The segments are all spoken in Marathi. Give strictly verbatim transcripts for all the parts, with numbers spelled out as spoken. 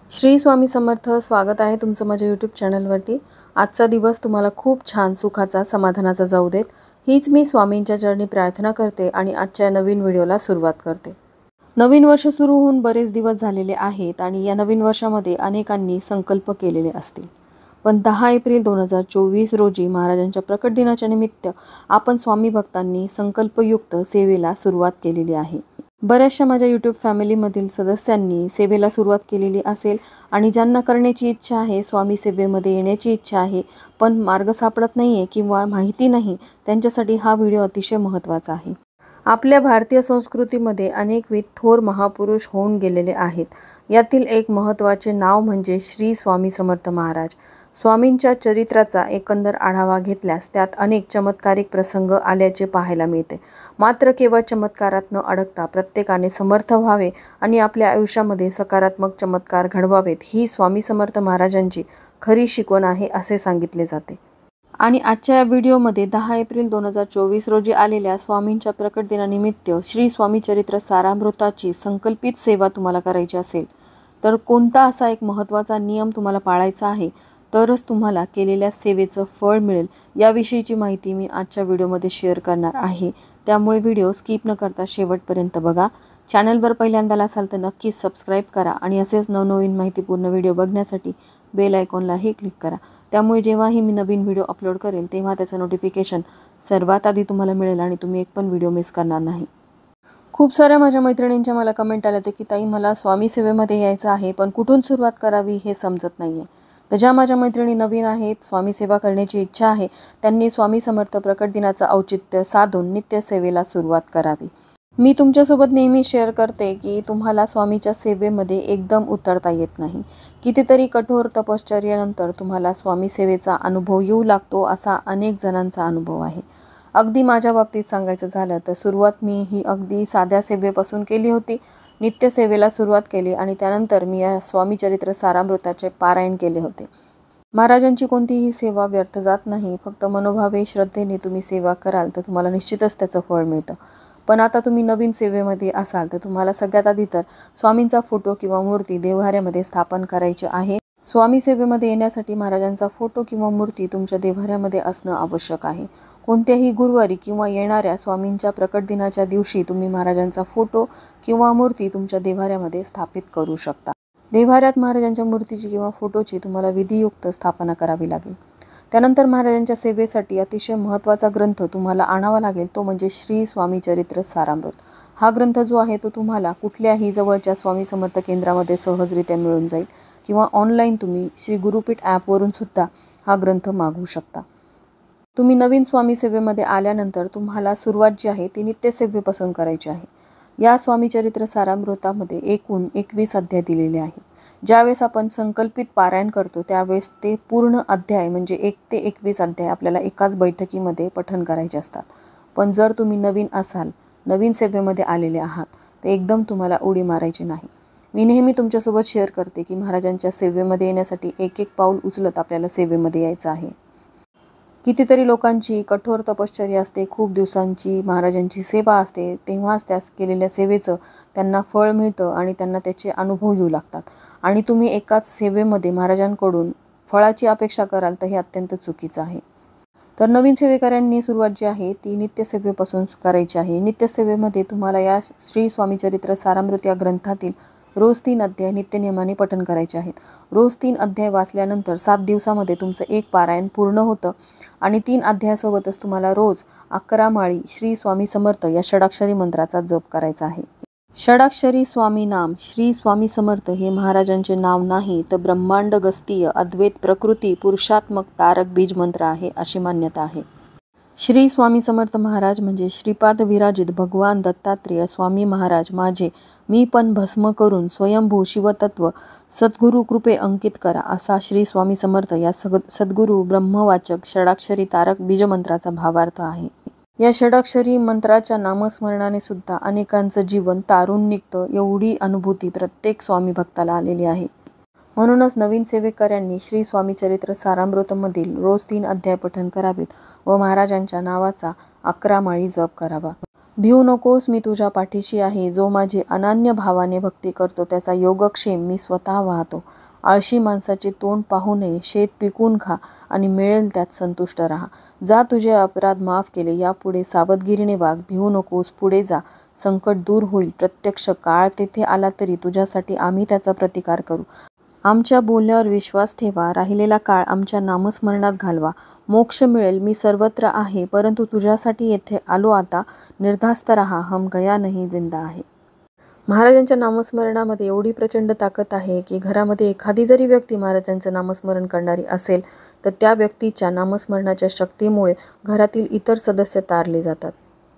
श्री स्वामी समर्थ. स्वागत आहे तुमचं माझ्या यूट्यूब चॅनलवरती. आजचा दिवस तुम्हाला खूप छान सुखाचा समाधानाचा जाऊ देत, हीच मी स्वामींच्या चरणी प्रार्थना करते आणि आजच्या नवीन व्हिडिओला सुरुवात करते. नवीन वर्ष सुरू होऊन बरेच दिवस झालेले आहेत आणि या नवीन वर्षामध्ये अनेकांनी संकल्प केलेले असतील. पण दहा एप्रिल दोन हजार चोवीस रोजी महाराजांच्या प्रकट दिनाच्या निमित्त आपण स्वामी भक्तांनी संकल्पयुक्त सेवेला सुरुवात केलेली आहे. बऱ्याचशा माझ्या यूट्यूब फॅमिलीमधील सदस्यांनी सेवेला सुरुवात केलेली असेल आणि ज्यांना करण्याची इच्छा आहे, स्वामी सेवेमध्ये येण्याची इच्छा आहे, पण मार्ग सापडत नाही आहे किंवा माहिती नाही, त्यांच्यासाठी हा व्हिडिओ अतिशय महत्त्वाचा आहे. आपल्या भारतीय संस्कृतीमध्ये अनेकविध थोर महापुरुष होऊन गेलेले आहेत. यातील एक महत्त्वाचे नाव म्हणजे श्री स्वामी समर्थ महाराज. स्वामींच्या चरित्राचा एकंदर आढावा घेतल्यास त्यात अनेक चमत्कारिक प्रसंग आल्याचे पाहायला मिळते. मात्र केवळ चमत्कारात न अडकता प्रत्येकाने समर्थ व्हावे आणि आपल्या आयुष्यामध्ये सकारात्मक चमत्कार घडवावेत, ही स्वामी समर्थ महाराजांची खरी शिकवण आहे असे सांगितले जाते. आणि आजच्या या व्हिडिओमध्ये दहा एप्रिल दोन हजार चोवीस रोजी आलेल्या स्वामींच्या प्रकट दिनानिमित्त श्री स्वामी चरित्र सारामृताची संकल्पित सेवा तुम्हाला करायची असेल तर कोणता असा एक महत्त्वाचा नियम तुम्हाला पाळायचा आहे, तरच तुम्हाला केलेल्या सेवेचं फळ मिळेल, याविषयीची माहिती मी आजच्या व्हिडिओमध्ये शेअर करणार आहे. त्यामुळे व्हिडिओ स्किप न करता शेवटपर्यंत बघा. चॅनलवर पहिल्यांदा असाल तर नक्कीच सबस्क्राईब करा आणि असेच नवनवीन माहितीपूर्ण व्हिडिओ बघण्यासाठी बेल आयकॉनलाही क्लिक करा. त्यामुळे जेव्हाही मी नवीन व्हिडिओ अपलोड करेल तेव्हा त्याचं नोटिफिकेशन सर्वात आधी तुम्हाला मिळेल आणि तुम्ही एक पण व्हिडिओ मिस करणार नाही. खूप साऱ्या माझ्या मैत्रिणींच्या मला कमेंट आले होते की ताई, मला स्वामी सेवेमध्ये यायचं आहे पण कुठून सुरुवात करावी हे समजत नाही आहे. तर ज्या माझ्या मैत्रिणी नवीन आहेत, स्वामी सेवा करण्याची इच्छा आहे, त्यांनी स्वामी समर्थ प्रकट दिनाचं औचित्य साधून नित्य सेवेला सुरुवात करावी. मी तुमच्यासोबत नेहमी शेअर करते की तुम्हाला स्वामीच्या सेवेमध्ये एकदम उतरता येत नाही. कितीतरी कठोर तपश्चर्यानंतर तुम्हाला स्वामी सेवेचा अनुभव येऊ लागतो, असा अनेक जणांचा अनुभव आहे. अगदी माझ्या बाबतीत सांगायचं झालं तर सुरुवात मी ही अगदी साध्या सेवेपासून केली होती. नित्य सेवेला सुरुवात केली आणि त्यानंतर मी या स्वामी चरित्र सारामृताचे पारायण केले होते. महाराजांची कोणतीही सेवा व्यर्थ जात नाही. फक्त मनोभावे श्रद्धेने तुम्ही सेवा कराल तर तुम्हाला निश्चितच त्याचं फळ मिळतं. पण आता तुम्ही नवीन सेवेमध्ये असाल तर तुम्हाला सगळ्यात आधी तर स्वामींचा फोटो किंवा मूर्ती देव्हाऱ्यामध्ये स्थापन करायची आहे. स्वामी सेवेमध्ये येण्यासाठी महाराजांचा फोटो किंवा मूर्ती तुमच्या देव्हाऱ्यामध्ये असणं आवश्यक आहे. कोणत्याही गुरुवारी किंवा येणाऱ्या स्वामींच्या प्रकट दिनाच्या दिवशी तुम्ही महाराजांचा फोटो किंवा मूर्ती तुमच्या देव्हाऱ्यामध्ये स्थापित करू शकता. देव्हाऱ्यात महाराजांच्या मूर्तीची किंवा फोटोची तुम्हाला विधियुक्त स्थापना करावी लागेल. त्यानंतर महाराजांच्या सेवेसाठी अतिशय महत्त्वाचा ग्रंथ तुम्हाला आणावा लागेल, तो म्हणजे श्री स्वामी चरित्र सारामृत. हा ग्रंथ जो आहे तो तुम्हाला कुठल्याही जवळच्या स्वामी समर्थ केंद्रामध्ये सहजरित्या मिळून जाईल किंवा ऑनलाईन तुम्ही श्री गुरुपीठ ॲपवरून सुद्धा हा ग्रंथ मागवू शकता. तुम्ही नवीन स्वामी सेवेमध्ये आल्यानंतर तुम्हाला सुरुवात जी आहे ती नित्य सेवेपासून करायची आहे. या स्वामी चरित्र सारामृतामध्ये एकूण एकवीस अध्याय दिलेले आहेत. ज्यावेळेस आपण संकल्पित पारायण करतो त्यावेळेस ते पूर्ण अध्याय म्हणजे एक ते एकवीस अध्याय आपल्याला एकाच बैठकीमध्ये पठण करायचे असतात. पण जर तुम्ही नवीन असाल, नवीन सेवेमध्ये आलेले आहात, तर एकदम तुम्हाला उडी मारायची नाही. मी नेहमी तुमच्यासोबत शेअर करते की महाराजांच्या सेवेमध्ये येण्यासाठी एक एक पाऊल उचलत आपल्याला सेवेमध्ये यायचं आहे. कितीतरी लोकांची कठोर तपश्चर्या असते, खूप दिवसांची महाराजांची सेवा असते, तेव्हाच त्या केलेल्या सेवेचं त्यांना फळ मिळतं आणि त्यांना त्याचे अनुभव येऊ लागतात. आणि तुम्ही एकाच सेवेमध्ये महाराजांकडून फळाची अपेक्षा कराल तर हे अत्यंत चुकीचं आहे. तर नवीन सेवेकऱ्यांनी सुरुवात जी आहे ती नित्यसेवेपासून करायची आहे. नित्यसेवेमध्ये तुम्हाला या श्री स्वामी चरित्र सारामृत या ग्रंथातील रोज तीन अध्याय नित्यनियमाने पठण करायचे आहेत. रोज तीन अध्याय वाचल्यानंतर सात दिवसामध्ये तुमचं एक पारायण पूर्ण होतं आणि तीन अध्यायासोबतच तुम्हाला रोज अकरा माळी श्री स्वामी समर्थ या षडाक्षरी मंत्राचा जप करायचा आहे. षडाक्षरी स्वामी नाम श्री स्वामी समर्थ हे महाराजांचे नाव नाही तर ब्रह्मांड गस्तीय अद्वैत प्रकृती पुरुषात्मक तारक बीज मंत्र आहे अशी मान्यता आहे. श्री स्वामी समर्थ महाराज म्हणजे श्रीपाद विराजित भगवान दत्तात्रेय स्वामी महाराज माझे मी पण भस्म करून स्वयंभू शिवतत्व सद्गुरु कृपे अंकित करा, असा श्री स्वामी समर्थ या सग सद्गुरु ब्रह्मवाचक षडाक्षरी तारक बीजमंत्राचा भावार्थ आहे. या षडाक्षरी मंत्राच्या नामस्मरणाने सुद्धा अनेकांचं जीवन तारून निघतं, एवढी अनुभूती प्रत्येक स्वामी भक्ताला आलेली आहे. म्हणूनच नवीन सेवेकऱ्यांनी श्री स्वामी चरित्र सारामृतमधील रोज तीन अध्याय पठण करावेत व महाराजांच्या नावाचा अकरा माळी जप करावा. भिवू नकोस, मी तुझ्या पाठीशी आहे. जो माझी अनन्य भावाने भक्ती करतो त्याचा योगक्षेम मी स्वतः वाहतो. आळशी माणसाचे तोंड पाहू नये, शेत पिकून खा आणि मिळेल त्यात संतुष्ट राहा. जा, तुझे अपराध माफ केले, यापुढे सावधगिरीने वाग. भिवू नकोस, पुढे जा, संकट दूर होईल. प्रत्यक्ष काळ तेथे आला तरी तुझ्यासाठी आम्ही त्याचा प्रतिकार करू. आमच्या बोलण्यावर विश्वास ठेवा. राहिलेला काळ आमच्या नामस्मरणात घालवा. मोक्ष मिळेल. मी सर्वत्र आहे, परंतु तुझ्यासाठी येथे आलो. आता निर्धास्त राहा, हम गया नाही, जिंदा आहे. महाराजांच्या नामस्मरणामध्ये एवढी प्रचंड ताकद आहे की घरामध्ये एखादी जरी व्यक्ती महाराजांचं नामस्मरण करणारी असेल तर त्या व्यक्तीच्या नामस्मरणाच्या शक्तीमुळे घरातील इतर सदस्य तारले जातात.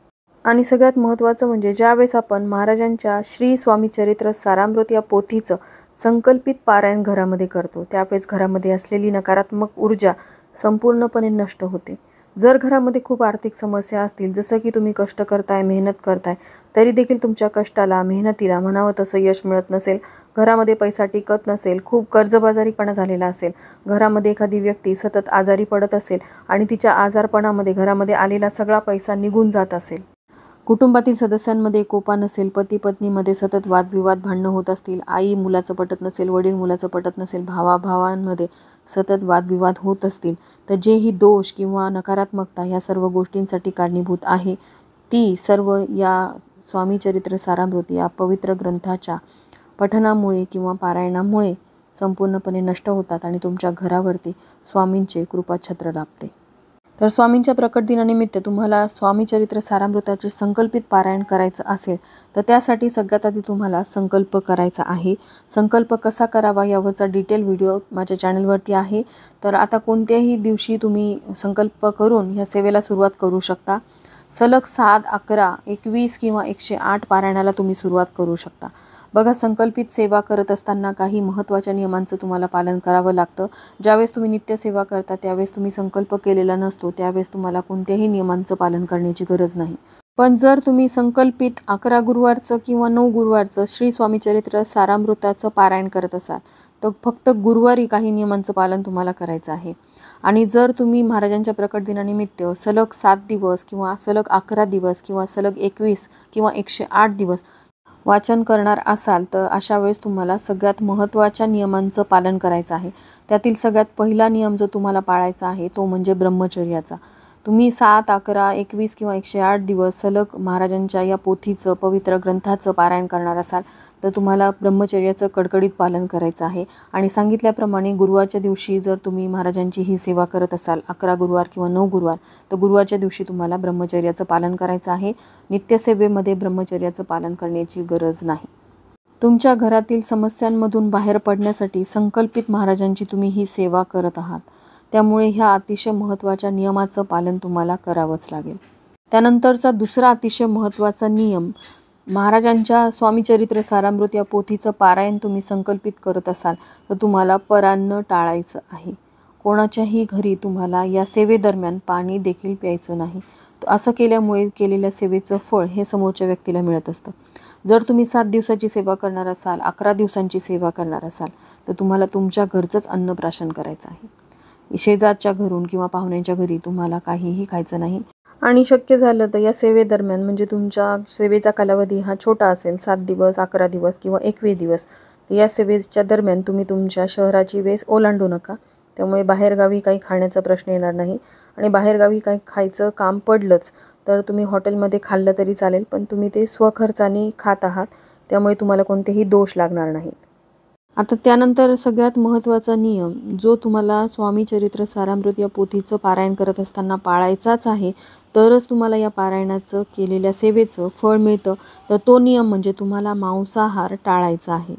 आणि सगळ्यात महत्त्वाचं म्हणजे ज्यावेळेस आपण महाराजांच्या श्री स्वामी चरित्र सारामृत या पोथीचं संकल्पित पारायण घरामध्ये करतो त्यावेळेस घरामध्ये असलेली नकारात्मक ऊर्जा संपूर्णपणे नष्ट होते. जर घरामध्ये खूप आर्थिक समस्या असतील, जसं की तुम्ही कष्ट करताय, मेहनत करताय, तरी देखील तुमच्या कष्टाला, मेहनतीला म्हणावं तसं यश मिळत नसेल, घरामध्ये पैसा टिकत नसेल, खूप कर्जबाजारीपणा झालेला असेल, घरामध्ये एखादी व्यक्ती सतत आजारी पडत असेल आणि तिच्या आजारपणामध्ये घरामध्ये आलेला सगळा पैसा निघून जात असेल, कुटुंबातील सदस्यांमध्ये एकोपा नसेल, पती पत्नीमध्ये सतत वादविवाद भांडणं होत असतील, आई मुलाचं पटत नसेल, वडील मुलाचं पटत नसेल, भावाभावांमध्ये सतत वादविवाद होत असतील, तर जे ही दोष किंवा नकारात्मकता ह्या सर्व गोष्टींसाठी कारणीभूत आहे ती सर्व या स्वामी चरित्र सारामृत या पवित्र ग्रंथाच्या पठणामुळे किंवा पारायणामुळे संपूर्णपणे नष्ट होतात आणि तुमच्या घरावरती स्वामींचे कृपाछत्र लाभते. तर स्वामींच्या प्रकट दिनानिमित्त तुम्हाला स्वामी चरित्र सारामृताचे संकल्पित पारायण करायचं असेल तर त्यासाठी सगळ्यात आधी तुम्हाला संकल्प करायचा आहे. संकल्प कसा करावा यावरचा डिटेल व्हिडिओ माझ्या चॅनलवरती आहे. तर आता कोणत्याही दिवशी तुम्ही संकल्प करून ह्या सेवेला सुरुवात करू शकता. सलग सात, अकरा, एकवीस किंवा एकशे आठ पारायणाला तुम्ही सुरुवात करू शकता. बघा, संकल्पित सेवा करत असताना काही महत्त्वाच्या नियमांचं तुम्हाला पालन करावं लागतं. ज्यावेळेस तुम्ही नित्य सेवा करता त्यावेळेस तुम्ही संकल्प केलेला नसतो, त्यावेळेस तुम्हाला कोणत्याही नियमांचं पालन करण्याची गरज नाही. पण जर तुम्ही संकल्पित अकरा गुरुवारचं किंवा नऊ गुरुवारचं श्री स्वामी चरित्र सारामृताचं पारायण करत असाल तर फक्त गुरुवारी काही नियमांचं पालन तुम्हाला करायचं आहे. आणि जर तुम्ही महाराजांच्या प्रकट दिनानिमित्त सलग सात दिवस किंवा सलग अकरा दिवस किंवा सलग एकवीस किंवा एकशे आठ दिवस वाचन करणार असाल तर अशा वेळेस तुम्हाला सगळ्यात महत्त्वाच्या नियमांचं पालन करायचं आहे. त्यातील सगळ्यात पहिला नियम जो तुम्हाला पाळायचा आहे तो म्हणजे ब्रह्मचर्याचा. तुम्ही सात, अकरा, एकवीस किंवा एकशे आठ दिवस सलग महाराजांच्या या पोथीचं पवित्र ग्रंथाचं पारायण करणार असाल तर तुम्हाला ब्रह्मचर्याचं कडकडीत पालन करायचं आहे. आणि सांगितल्याप्रमाणे गुरुवारच्या दिवशी जर तुम्ही महाराजांची ही सेवा करत असाल, अकरा गुरुवार किंवा नऊ गुरुवार, तर गुरुवारच्या दिवशी तुम्हाला ब्रह्मचर्याचं पालन करायचं आहे. नित्यसेवेमध्ये ब्रह्मचर्याचं पालन करण्याची गरज नाही. तुमच्या घरातील समस्यांमधून बाहेर पडण्यासाठी संकल्पित महाराजांची तुम्ही ही सेवा करत आहात, त्यामुळे ह्या अतिशय महत्त्वाच्या नियमाचं पालन तुम्हाला करावंच लागेल. त्यानंतरचा दुसरा अतिशय महत्त्वाचा नियम, महाराजांच्या स्वामी चरित्र सारामृत या पोथीचं पारायण तुम्ही संकल्पित करत असाल तर तुम्हाला परान्न टाळायचं आहे. कोणाच्याही घरी तुम्हाला या सेवेदरम्यान पाणी देखील प्यायचं नाही. असं केल्यामुळे केलेल्या सेवेचं फळ हे समोरच्या व्यक्तीला मिळत असतं. जर तुम्ही सात दिवसाची सेवा करणार असाल, अकरा दिवसांची सेवा करणार असाल तर तुम्हाला तुमच्या घरचंच अन्नप्राशन करायचं आहे. शेजारच्या घरून किंवा पाहुण्यांच्या घरी तुम्हाला काहीही खायचं नाही. आणि शक्य झालं तर या सेवेदरम्यान म्हणजे तुमच्या सेवेचा कालावधी हा छोटा असेल, सात दिवस, अकरा दिवस किंवा एकवीस दिवस, तर या सेवेच्या दरम्यान तुम्ही तुमच्या शहराची वेस ओलांडू नका. त्यामुळे बाहेरगावी काही खाण्याचा प्रश्न येणार नाही. आणि बाहेरगावी काही खायचं काम पडलंच तर तुम्ही हॉटेलमध्ये खाल्लं तरी चालेल, पण तुम्ही ते स्वखर्चाने खात आहात, त्यामुळे तुम्हाला कोणतेही दोष लागणार नाहीत. आता त्यानंतर सगळ्यात महत्त्वाचा नियम जो तुम्हाला स्वामी चरित्र सारामृत या पोथीचं पारायण करत असताना पाळायचाच आहे, तरच तुम्हाला या पारायणाचं केलेल्या सेवेचं फळ मिळतं, तर तो नियम म्हणजे तुम्हाला मांसाहार टाळायचा आहे.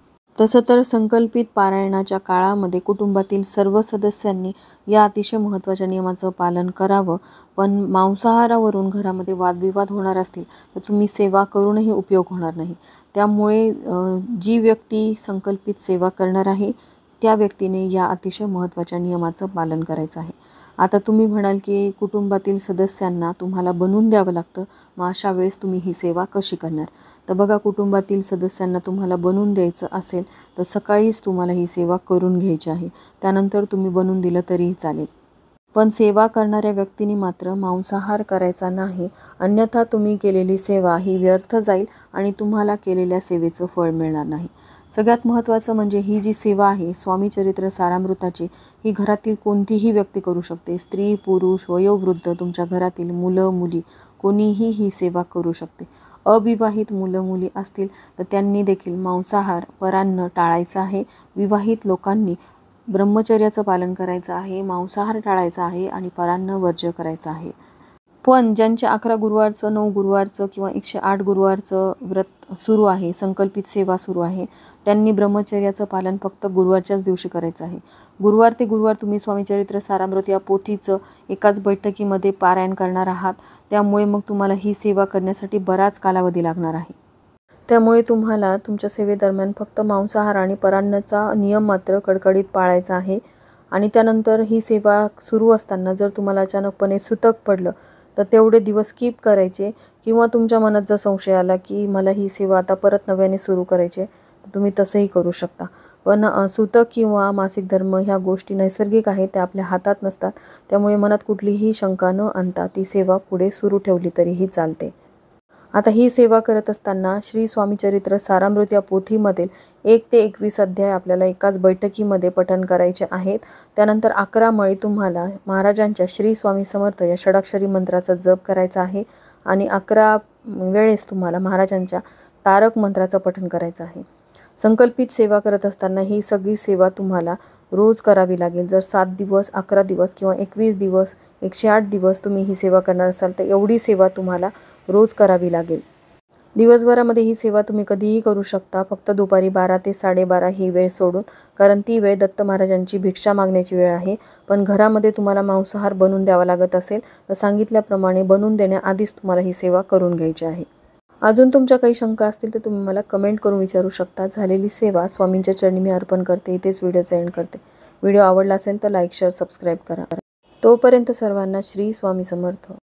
तसं तर संकल्पित पारायणाच्या काळामध्ये कुटुंबातील सर्व सदस्यांनी या अतिशय महत्त्वाच्या नियमाचं पालन करावं. पण मांसाहारावरून घरामध्ये वादविवाद होणार असतील तर तुम्ही सेवा करूनही उपयोग होणार नाही. त्यामुळे जी व्यक्ती संकल्पित सेवा करणार आहे त्या व्यक्तीने या अतिशय महत्त्वाच्या नियमाचं पालन करायचं आहे. आता तुम्ही म्हणाल की कुटुंबातील सदस्यांना तुम्हाला बनवून द्यावं लागतं, मग अशा वेळेस तुम्ही ही सेवा कशी करणार? तर बघा, कुटुंबातील सदस्यांना तुम्हाला बनवून द्यायचं असेल तर सकाळीच तुम्हाला ही सेवा करून घ्यायची आहे. त्यानंतर तुम्ही बनवून दिलं तरीही चालेल. पण सेवा करणाऱ्या व्यक्तीने मात्र मांसाहार करायचा नाही, अन्यथा तुम्ही केलेली सेवा ही व्यर्थ जाईल आणि तुम्हाला केलेल्या सेवेचं फळ मिळणार नाही. सगळ्यात महत्त्वाचं म्हणजे ही जी सेवा आहे स्वामी चरित्र सारामृताची, ही घरातील कोणतीही व्यक्ती करू शकते. स्त्री, पुरुष, वयोवृद्ध, तुमच्या घरातील मुलं मुली कोणीही ही सेवा करू शकते. अविवाहित मुलं मुली असतील तर त्यांनी देखील मांसाहार परान्न टाळायचं आहे. विवाहित लोकांनी ब्रह्मचर्याचं पालन करायचं आहे, मांसाहार टाळायचा आहे आणि परान्न वर्ज्य करायचं आहे. पण ज्यांचे अकरा गुरुवारचं, नऊ गुरुवारचं किंवा एकशे आठ गुरुवारचं व्रत सुरू आहे, संकल्पित सेवा सुरू आहे, त्यांनी ब्रह्मचर्याचं पालन फक्त गुरुवारच्याच दिवशी करायचं आहे. गुरुवार ते गुरुवार तुम्ही स्वामी चरित्र सारामृत या पोथीचं एकाच बैठकीमध्ये पारायण करणार आहात. त्यामुळे मग तुम्हाला ही सेवा करण्यासाठी बराच कालावधी लागणार आहे. त्यामुळे तुम्हाला तुमच्या सेवेदरम्यान फक्त मांसाहार आणि परान्नाचा नियम मात्र कडकडीत पाळायचा आहे. आणि त्यानंतर ही सेवा सुरू असताना जर तुम्हाला अचानकपणे सुतक पडलं तर तेवढे दिवस स्किप करायचे, किंवा तुमच्या मनात जर संशय आला की मला ही सेवा आता परत नव्याने सुरू करायची आहे तर तुम्ही तसंही करू शकता. पण सुतक किंवा मासिक धर्म ह्या गोष्टी नैसर्गिक आहेत, त्या आपल्या हातात नसतात. त्यामुळे मनात कुठलीही शंका न आणता ती सेवा पुढे सुरू ठेवली तरीही चालते. आता ही सेवा करत असताना श्री स्वामी चरित्र सारामृत या पोथीमधील एक ते एकवीस अध्याय आपल्याला एकाच बैठकीमध्ये पठण करायचे आहेत. त्यानंतर अकरा मळी तुम्हाला महाराजांच्या श्री स्वामी समर्थ या षडाक्षरी मंत्राचा जप करायचा आहे आणि अकरा वेळेस तुम्हाला महाराजांच्या तारक मंत्राचं पठण करायचं आहे. संकल्पित सेवा करत असताना ही सगळी सेवा तुम्हाला रोज करावी लागेल. जर सात दिवस, अकरा दिवस किंवा एकवीस दिवस, एकशे आठ दिवस तुम्ही ही सेवा करणार असाल तर एवढी सेवा तुम्हाला रोज करावी लागेल. दिवसभरामध्ये ही सेवा तुम्ही कधीही करू शकता, फक्त दुपारी बारा ते साडेबारा ही वेळ सोडून, कारण ती वेळ दत्त महाराजांची भिक्षा मागण्याची वेळ आहे. पण घरामध्ये तुम्हाला मांसाहार बनवून द्यावा लागत असेल तर सांगितल्याप्रमाणे बनवून देण्याआधीच तुम्हाला ही सेवा करून घ्यायची आहे. अजून तुमच्या काही शंका असतील तर तुम्ही मला कमेंट करून विचारू शकता. झालेली सेवा स्वामींच्या चरणी मी अर्पण करते. इथेच व्हिडिओ एंड करते. व्हिडिओ आवडला असेल तर लाईक, शेअर, सबस्क्राईब करा. तोपर्यंत सर्वांना श्री स्वामी समर्थ.